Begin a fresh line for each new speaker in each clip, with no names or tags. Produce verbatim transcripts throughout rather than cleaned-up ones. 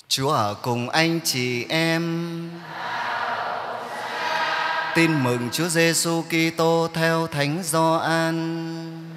Chúa ở cùng anh chị em. Tin mừng Chúa Giêsu Kitô theo Thánh Gioan.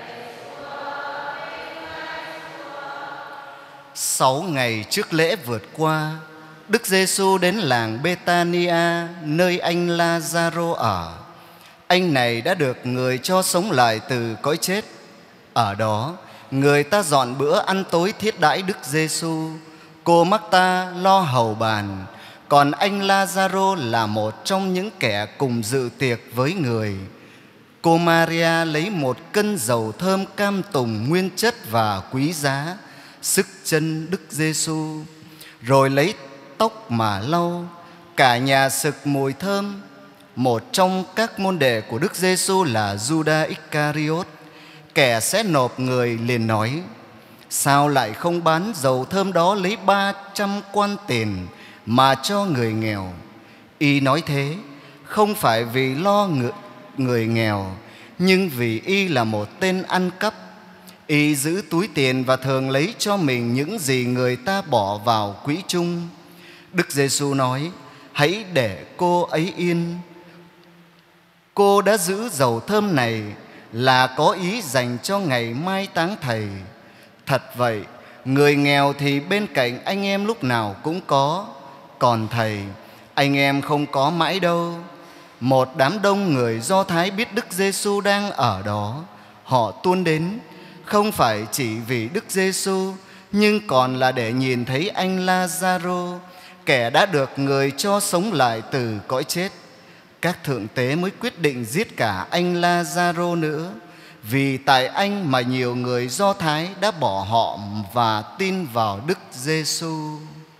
Sáu ngày trước lễ vượt qua, Đức Giêsu đến làng Bethania, nơi anh Lazaro ở. Anh này đã được người cho sống lại từ cõi chết. Ở đó, người ta dọn bữa ăn tối thiết đãi Đức Giêsu. Cô Marta lo hầu bàn, còn anh Lazaro là một trong những kẻ cùng dự tiệc với người. Cô Maria lấy một cân dầu thơm cam tùng nguyên chất và quý giá, sức chân Đức Giêsu, rồi lấy tóc mà lau. Cả nhà sực mùi thơm. Một trong các môn đệ của Đức Giêsu là Judas Iscariot, kẻ sẽ nộp người, liền nói: sao lại không bán dầu thơm đó lấy ba trăm quan tiền mà cho người nghèo? Y nói thế không phải vì lo người, người nghèo, nhưng vì y là một tên ăn cắp. Y giữ túi tiền và thường lấy cho mình những gì người ta bỏ vào quỹ chung. Đức Giêsu nói: hãy để cô ấy yên. Cô đã giữ dầu thơm này là có ý dành cho ngày mai táng thầy. Thật vậy, người nghèo thì bên cạnh anh em lúc nào cũng có, còn thầy, anh em không có mãi đâu. Một đám đông người Do Thái biết Đức Giêsu đang ở đó. Họ tuôn đến, không phải chỉ vì Đức Giêsu, nhưng còn là để nhìn thấy anh Lazaro, kẻ đã được người cho sống lại từ cõi chết. Các thượng tế mới quyết định giết cả anh Lazaro nữa, vì tại anh mà nhiều người Do Thái đã bỏ họ và tin vào Đức Giêsu.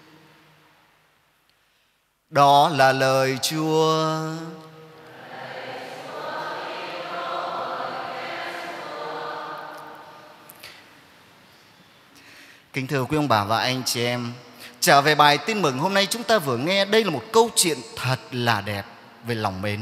Đó là lời Chúa. Kính thưa quý ông bà và anh chị em, trở về bài tin mừng hôm nay chúng ta vừa nghe, đây là một câu chuyện thật là đẹp về lòng mến.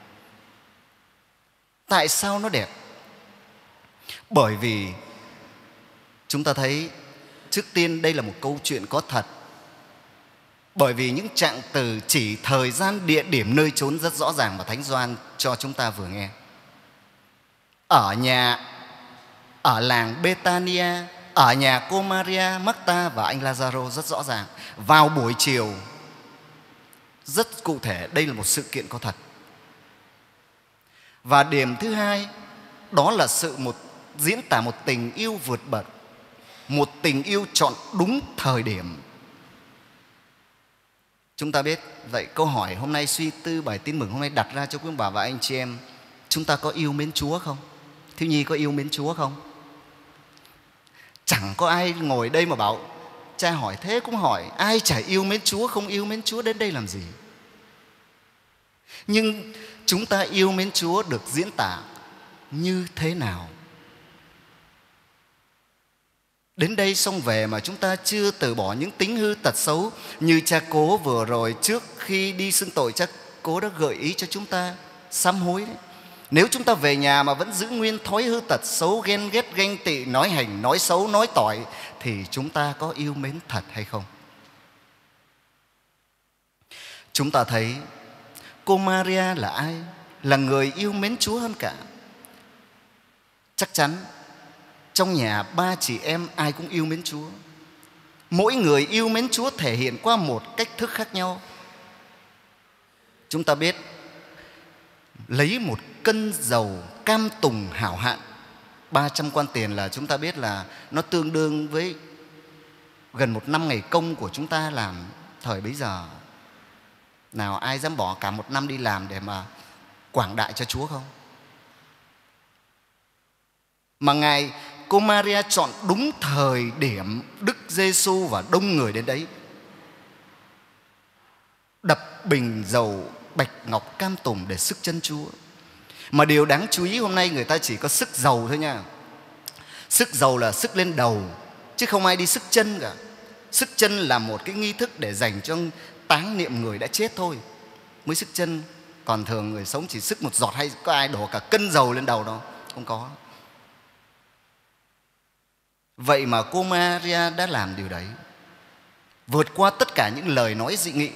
Tại sao nó đẹp? Bởi vì chúng ta thấy trước tiên đây là một câu chuyện có thật. Bởi vì những trạng từ chỉ thời gian, địa điểm, nơi chốn rất rõ ràng mà Thánh Gioan cho chúng ta vừa nghe. Ở nhà, ở làng Bethania, ở nhà cô Maria, Marta và anh Lazaro rất rõ ràng. Vào buổi chiều, rất cụ thể, đây là một sự kiện có thật. Và điểm thứ hai, đó là sự một diễn tả một tình yêu vượt bậc, một tình yêu chọn đúng thời điểm. Chúng ta biết, vậy câu hỏi hôm nay, suy tư bài tin mừng hôm nay đặt ra cho quý ông bà và anh chị em: chúng ta có yêu mến Chúa không? Thiếu nhi có yêu mến Chúa không? Chẳng có ai ngồi đây mà bảo cha hỏi thế cũng hỏi, ai chả yêu mến Chúa, không yêu mến Chúa đến đây làm gì? Nhưng chúng ta yêu mến Chúa được diễn tả như thế nào? Đến đây xong về mà chúng ta chưa từ bỏ những tính hư tật xấu, như cha Cố vừa rồi trước khi đi xưng tội, cha Cố đã gợi ý cho chúng ta sám hối đấy. Nếu chúng ta về nhà mà vẫn giữ nguyên thói hư tật xấu, ghen ghét, ganh tị, nói hành, nói xấu, nói tỏi, thì chúng ta có yêu mến thật hay không? Chúng ta thấy cô Maria là ai? Là người yêu mến Chúa hơn cả. Chắc chắn trong nhà ba chị em ai cũng yêu mến Chúa. Mỗi người yêu mến Chúa thể hiện qua một cách thức khác nhau. Chúng ta biết, lấy một cân dầu cam tùng hảo hạn, ba trăm quan tiền là chúng ta biết là nó tương đương với gần một năm ngày công của chúng ta làm thời bấy giờ. Nào ai dám bỏ cả một năm đi làm để mà quảng đại cho Chúa không? Mà Ngài cô Maria chọn đúng thời điểm Đức Giêsu và đông người đến đấy, đập bình dầu bạch ngọc cam tùng để sức chân Chúa. Mà điều đáng chú ý hôm nay người ta chỉ có sức dầu thôi nha. Sức dầu là sức lên đầu, chứ không ai đi sức chân cả. Sức chân là một cái nghi thức để dành cho táng niệm người đã chết thôi mới sức chân. Còn thường người sống chỉ sức một giọt, hay có ai đổ cả cân dầu lên đầu đâu? Không có. Vậy mà cô Maria đã làm điều đấy. vượt qua tất cả những lời nói dị nghị.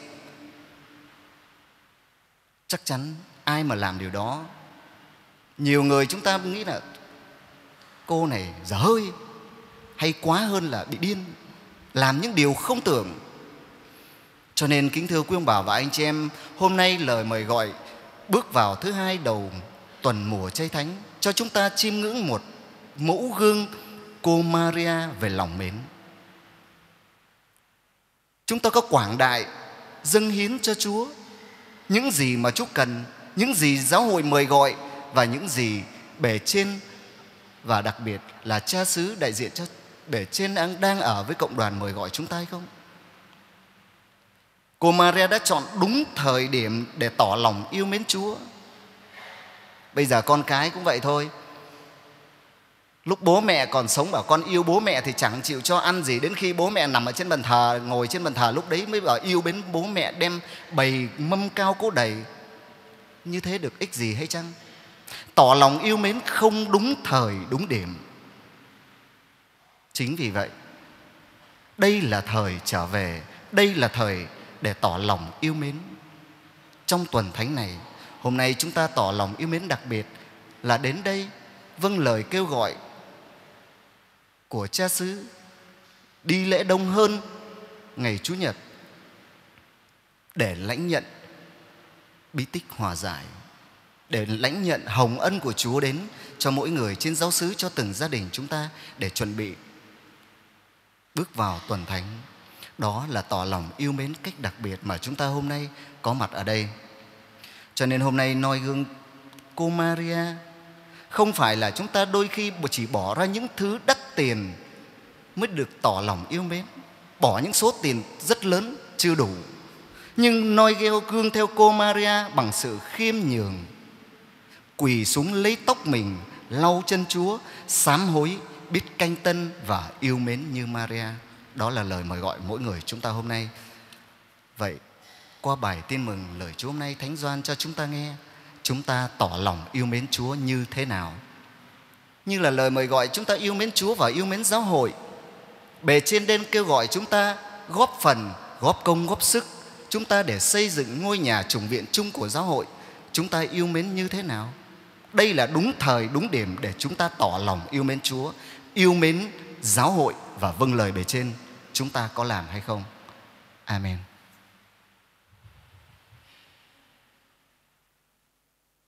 Chắc chắn ai mà làm điều đó, nhiều người chúng ta nghĩ là cô này dở hơi, hay quá hơn là bị điên, làm những điều không tưởng. Cho nên kính thưa quý ông bà và anh chị em, hôm nay lời mời gọi bước vào thứ hai đầu tuần mùa chay thánh cho chúng ta chiêm ngưỡng một mẫu gương cô Maria về lòng mến. Chúng ta có quảng đại dâng hiến cho Chúa những gì mà Chúa cần, những gì giáo hội mời gọi và những gì bề trên và đặc biệt là cha xứ đại diện cho bề trên đang, đang ở với cộng đoàn mời gọi chúng ta hay không? Cô Maria đã chọn đúng thời điểm để tỏ lòng yêu mến Chúa. Bây giờ con cái cũng vậy thôi. Lúc bố mẹ còn sống bảo con yêu bố mẹ thì chẳng chịu cho ăn gì, đến khi bố mẹ nằm ở trên bàn thờ, ngồi trên bàn thờ, lúc đấy mới bảo yêu mến bố mẹ, đem bày mâm cao cỗ đầy. Như thế được ích gì hay chăng? Tỏ lòng yêu mến không đúng thời đúng điểm. Chính vì vậy, đây là thời trở về, đây là thời để tỏ lòng yêu mến. Trong tuần thánh này, hôm nay chúng ta tỏ lòng yêu mến đặc biệt là đến đây vâng lời kêu gọi của cha xứ đi lễ đông hơn ngày Chủ nhật để lãnh nhận bí tích hòa giải, để lãnh nhận hồng ân của Chúa đến cho mỗi người trên giáo xứ, cho từng gia đình chúng ta để chuẩn bị bước vào tuần thánh. Đó là tỏ lòng yêu mến cách đặc biệt mà chúng ta hôm nay có mặt ở đây. Cho nên hôm nay noi gương cô Maria không phải là chúng ta đôi khi chỉ bỏ ra những thứ đắt tiền mới được tỏ lòng yêu mến, bỏ những số tiền rất lớn chưa đủ, nhưng noi gương theo cô Maria bằng sự khiêm nhường, quỳ xuống lấy tóc mình, lau chân Chúa, sám hối, biết canh tân và yêu mến như Maria. Đó là lời mời gọi mỗi người chúng ta hôm nay. Vậy qua bài tin mừng lời Chúa hôm nay, Thánh Gioan cho chúng ta nghe chúng ta tỏ lòng yêu mến Chúa như thế nào. Như là lời mời gọi chúng ta yêu mến Chúa và yêu mến giáo hội. Bề trên đen kêu gọi chúng ta góp phần, góp công, góp sức chúng ta để xây dựng ngôi nhà chủng viện chung của giáo hội. Chúng ta yêu mến như thế nào? Đây là đúng thời, đúng điểm để chúng ta tỏ lòng yêu mến Chúa, yêu mến giáo hội và vâng lời bề trên. Chúng ta có làm hay không? Amen.